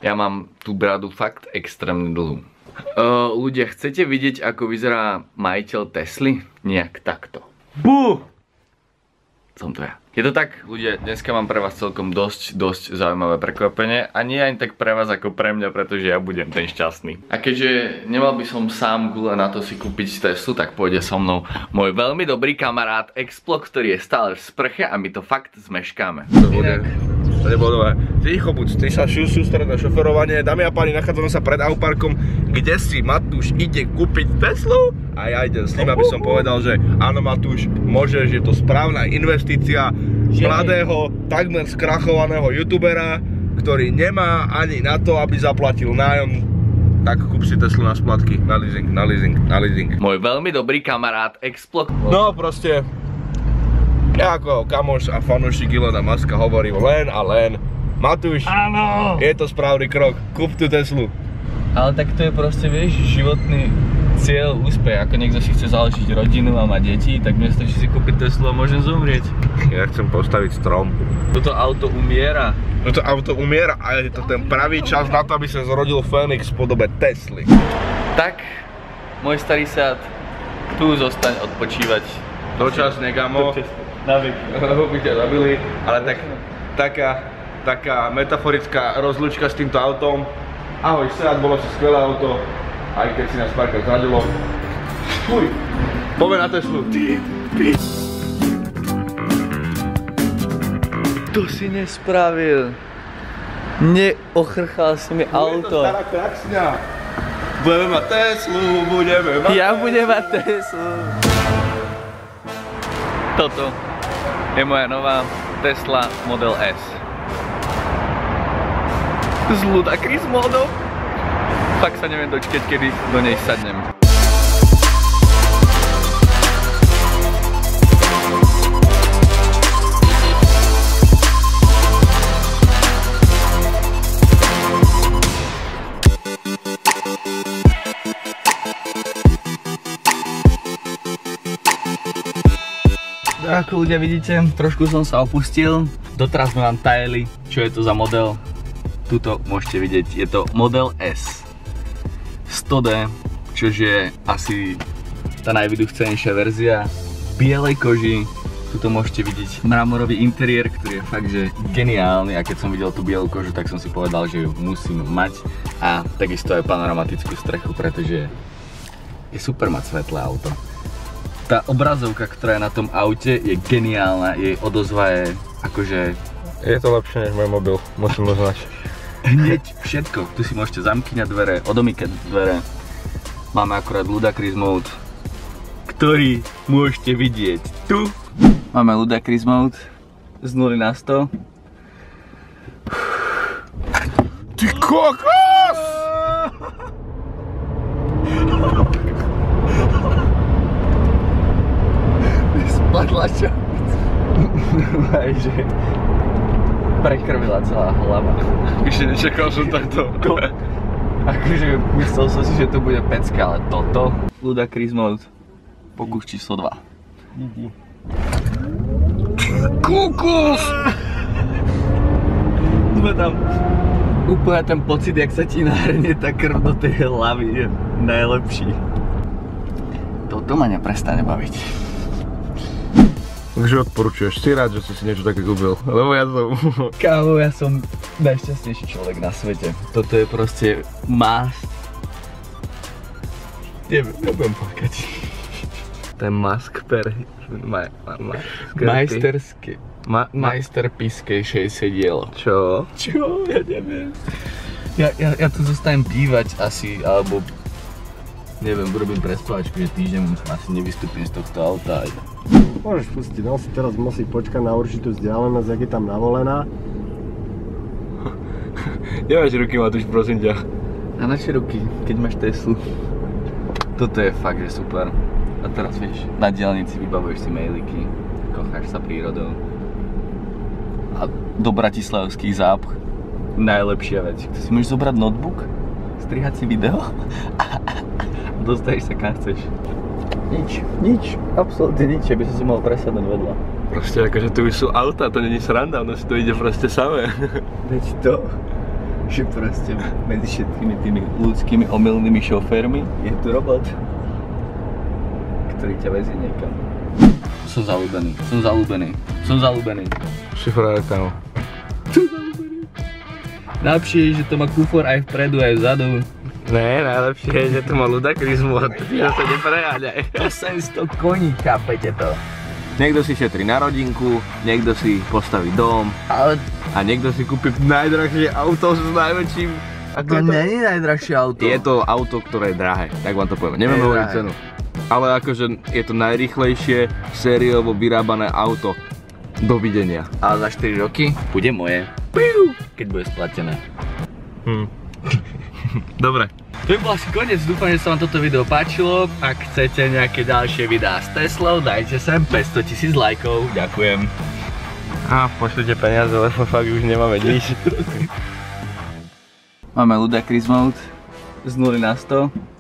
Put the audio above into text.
Ja mám tú bradu fakt extrémne dlhú. Ľudia, chcete vidieť, ako vyzerá majiteľ Tesly? Nejak takto. Bú! Som to ja. Je to tak, ľudia, dneska mám pre vás celkom dosť zaujímavé prekvapenie a nie ani tak pre vás ako pre mňa, pretože ja budem ten šťastný. A keďže nemal by som sám gule na to si kúpiť Teslu, tak pôjde so mnou môj veľmi dobrý kamarát Explo, ktorý je stále v sprche a my to fakt zmeškáme. To nebolo dobré. Ticho buď, ty sa sústred na šoferovanie. Dámy a páni, nachádzame sa pred autoparkom, kde si Matúš ide kúpiť Teslu a ja idem s ním, aby som povedal, že áno Matúš, môžeš, je to správna investícia mladého, takmer skrachovaného youtubera, ktorý nemá ani na to, aby zaplatil nájom. Tak kúp si Teslu na splátky, na leasing. Môj veľmi dobrý kamarát Explo. No proste, ja ako kamoš a fanúšik Elona Muska hovorím len a len Matúš, áno, je to správny krok, kúp tú Teslu. Ale tak to je proste, vieš, životný cieľ, úspech. Ako niekto si chce založiť rodinu a má deti, tak mne stačí si kúpiť Teslu a môžem zomrieť. Ja chcem postaviť strom. Toto auto umiera. Toto auto umiera a je to ten pravý čas na to, aby sa zrodil Fénix v podobe Tesly. Tak, môj starý sád, tu zostaň odpočívať. Dočasne, kamo. By ťa zabili, ale taká metaforická rozlúčka s týmto autom. Ahoj, Seat, bolo si skvelé auto, aj keď si nás párkrát zradilo. Fuj, poďme na Teslu. To si nespravil. Neochrchal si mi auto. Je to stará kraksňa. Budeme mať Teslu, budeme mať Ja budem mať Teslu. Toto je moja nová Tesla Model S. S Ludacris módou. Fakt sa neviem dočkať, kedy do nej sadnem. Ako ľudia vidíte, trošku som sa opustil. Doteraz sme vám tajili, čo je to za model. Tuto môžete vidieť, je to Model S 100D, čo je asi tá najvyduchcenejšia verzia bielej koži. Tuto môžete vidieť mramorový interiér, ktorý je fakt že geniálny a keď som videl tú bielú kožu, tak som si povedal, že ju musím mať a takisto aj panoramatickú strechu, pretože je super mať svetlé auto. Tá obrazovka, ktorá je na tom aute, je geniálna, jej odozva je akože... Je to lepšie než môj mobil, musím uznať. Hneď všetko, tu si môžete zamkňať dvere, odomýkať dvere. Máme akurát Ludacris mode, ktorý môžete vidieť tu. Máme Ludacris mode z 0 na 100. Ty kokos! Spadla čapica. Majže prekrvila celá hlava. Ešte nečakal som takto. Akože myslel som si, že to bude pecka, ale toto Ludacris mode, pokus číslo 2. Kokos! Sme tam úplne ten pocit, jak sa ti nahrnie tá krv do tej hlavy, je najlepší. Toto ma neprestane baviť. Takže odporúčuješ, si rád, že si niečo také kúpil, lebo ja som... Kámo, ja som najšťastnejší človek na svete. Toto je proste must. Nebudem plakať. To je maskper... Majsterpískejšej dielo. Čo? Čo? Ja neviem. Ja tu zostanem bývať asi, alebo... Neviem, urobím prespávačku, že týždeň asi nevystúpim z tohto auta. Môžeš pustiť, no si teraz musí počkať na určitú vzdialenosť, jak je tam navolená. Nemáš ruky, Matúš, prosím ťa. A na čo ruky, keď máš Teslu? Toto je fakt, že super. A teraz vieš, na diaľnici vybavuješ si mailiky, kocháš sa prírodou. A do bratislavských zápch najlepšia vec. Ty si môžeš zobrať notebook, strihať si video a dostaneš sa kam chceš. Nič, absolútne nič, aby som si mohol presadnúť vedľa. Proste akože tu sú auta, to není sranda, ono si to ide proste samé. Veď to. že proste medzi všetkými tými ľudskými omylnými šoférmi je tu robot, ktorý ťa vezie niekam. Som zalúbený. Šifrárka, no. Najlepšie je, že to má kufor aj vpredu, aj vzadu. Ne, najlepšie je, že to má ľudakrizmu a ty sa nepreháňaj. 800 koní, chápete to? Niekto si šetrí na rodinku, niekto si postaví dom Ale a niekto si kúpi najdrahšie auto s najväčším... to nie je najdrahšie auto. Je to auto, ktoré je drahé, tak vám to poviem. Neviem hovoriť cenu. Ale akože je to najrýchlejšie sériovo vyrábané auto. Dovidenia. Ale za 4 roky bude moje. Keď bude splatené. Dobre. To by bol asi koniec, dúfam, že sa vám toto video páčilo. Ak chcete nejaké ďalšie videá s Teslou, dajte sem 500 000 lajkov. Ďakujem. A pošlite peniaze, lebo fakt už nemáme nič. Máme Ludacris mode z 0 na 100.